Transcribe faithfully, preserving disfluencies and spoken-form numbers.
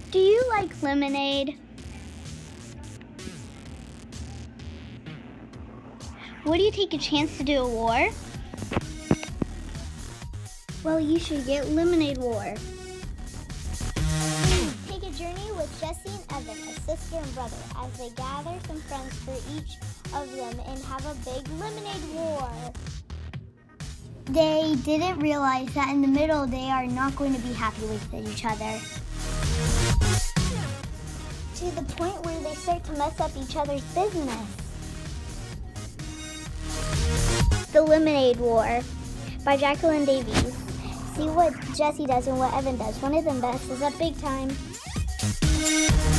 Do you like lemonade? Would you take a chance to do a war? Well, you should get Lemonade War. Take a journey with Jesse and Evan, a sister and brother, as they gather some friends for each of them and have a big lemonade war. They didn't realize that in the middle they are not going to be happy with each other. To the point where they start to mess up each other's business. The Lemonade War by Jacqueline Davies. See what Jesse does and what Evan does. One of them messes up big time.